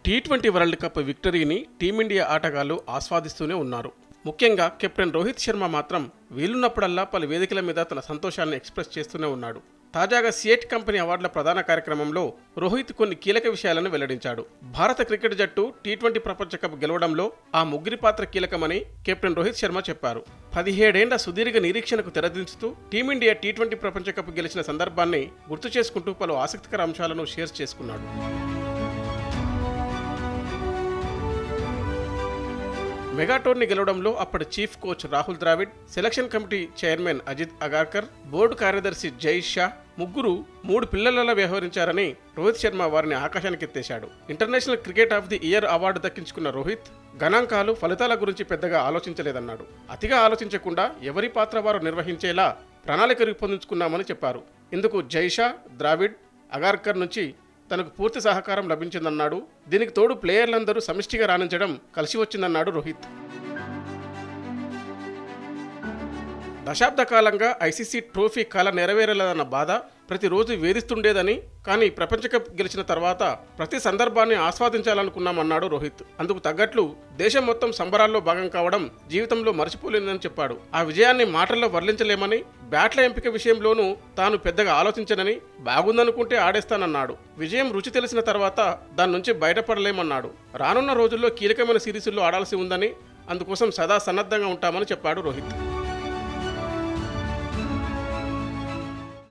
T20 world cup విక్టరీని team India ఆటగాళ్లు ఆస్వాదిస్తూనే ఉన్నారు. ముఖ్యంగా కెప్టెన్ రోహిత్ శర్మ మాత్రం వీలున్నప్పుడల్లా పలు వేదికల మీద తన సంతోషాన్ని ఎక్స్ప్రెస్ చేస్తూనే ఉన్నాడు. తాజాగా సియట్ కంపెనీ అవార్డుల ప్రధాన కార్యక్రమంలో రోహిత్ కొన్ని కీలక విషయాలను వెల్లడించాడు. భారత క్రికెట్ జట్టు టీ20 ప్రపంచ కప్ గెలవడంలో ఆ ముగ్గురి పాత్ర కీలకమని కెప్టెన్ రోహిత్ శర్మ చెప్పారు. 17 ఏళ్ల సుదీర్ఘ నిరీక్షణకు తెరదించుతూ టీమిండియా టీ20 ప్రపంచ కప్ గెలిచిన సందర్భాన్ని గుర్తు చేసుకుంటూ పలు ఆసక్తికర అంశాలను షేర్ చేసుకున్నాడు. మెగా టోర్నీ గెలవడంలో అప్పటి chief coach Rahul Dravid, selection committee chairman Ajit Agarkar, board కార్యదర్శి జై షా ముగ్గురు 3 పిల్లలలో వ్యవహరించారని రోహిత్ శర్మ వారిని ఆకాశానికెత్తేశాడు. International cricket of the year award దక్కించుకున్న రోహిత్ గణాంకాలు, ఫలితాల గురించి పెద్దగా ఆలోచించలేదన్నాడు. అతిగా ఆలోచించకుండా ఎవరి పాత్ర వారు నిర్వహించేలా ప్రణాళిక రూపొందించుకున్నామని చెప్పారు. ఇందుకు జై షా, ద్రావిడ్, అగార్కర్ నుంచి తనకు పూర్తి సహకారం లభించిందన్నాడు. దీనికి తోడు ప్లేయర్లందరూ సమిష్టిగా రాణించడం కలిసి వచ్చిందన్నాడు రోహిత్. దశాబ్ద కాలంగా ఐసీసీ ట్రోఫీ కల నెరవేరలేదన్న బాధ ప్రతిరోజు వేధిస్తుండేదని, కానీ ప్రపంచ కప్ గెలిచిన తర్వాత ప్రతి సందర్భాన్ని ఆస్వాదించాలనుకున్నామన్నాడు రోహిత్. అందుకు తగ్గట్లు దేశం మొత్తం సంబరాల్లో భాగం కావడం జీవితంలో మర్చిపోలేదని చెప్పాడు. ఆ విజయాన్ని మాటల్లో వర్ణించలేమని, బ్యాట్ల ఎంపిక విషయంలోనూ తాను పెద్దగా ఆలోచించనని, బాగుందనుకుంటే ఆడేస్తానన్నాడు. విజయం రుచి తెలిసిన తర్వాత దాని నుంచి బయటపడలేమన్నాడు. రానున్న రోజుల్లో కీలకమైన సిరీసుల్లో ఆడాల్సి ఉందని, అందుకోసం సదా సన్నద్ధంగా ఉంటామని చెప్పాడు రోహిత్.